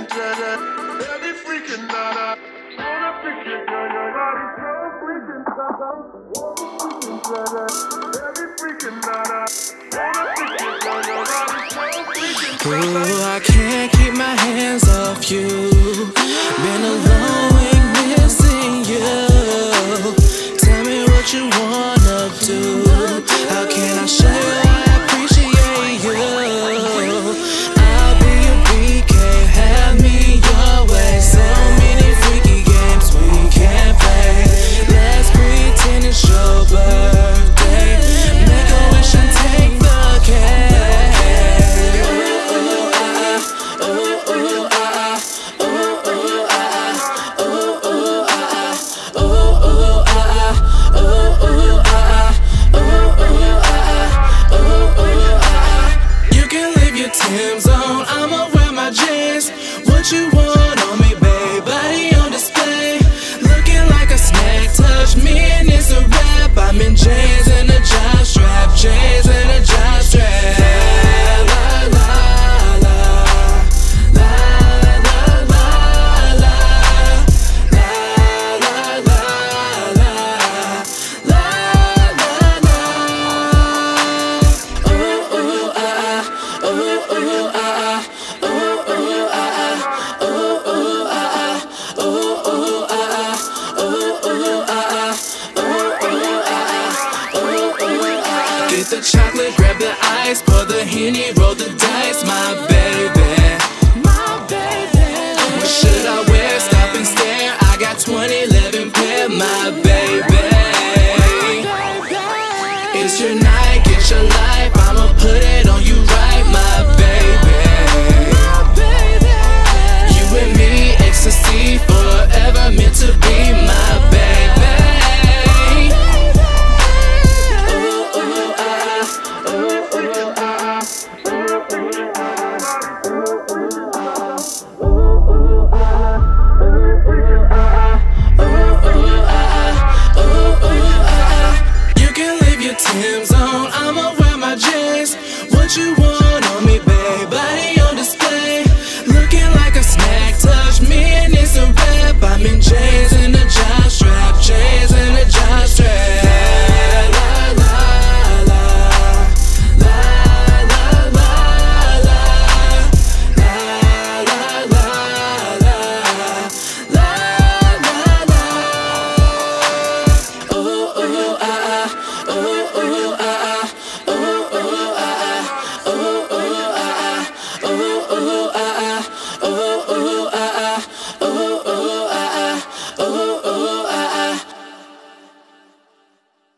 Every freaking night, wanna freak it, girl, your body's so freaking every freaking night, wanna freak it, girl, your body's so freaking Ooh, I can't keep my hands off you. Been a long week missing you. Tell me what you wanna do. How can I show you I appreciate you? I'll be your BK, have me your way. So many freaky games we can't play. Let's pretend it's your birthday. Make a wish and take the cake. Tim's on, I'ma wear my jeans. What you want on me, babe? Body on display, looking like a snack. Touch me and it's a wrap. I'm in jeans and a jockstrap, jeans and a jockstrap. La la la, la la la, la la la, la la la. Oh oh ah. Get the chocolate, grab the ice, pour the Henny, roll the dice, my baby. My baby. What should I wear? Stop and stare. I got 2011 pair, my baby. It's your night, get your life. I'ma put it on you right, my baby. You and me, ecstasy, forever meant to be, my baby. Tim's on, I'ma wear my jeans. What you want on me, babe? Body on display, looking like a snack. Touch me and it's a wrap. I'm in jeans and a jockstrap, jeans and a jockstrap. La la la, la la la la, la la la la, la la la. Oh oh ah. Oh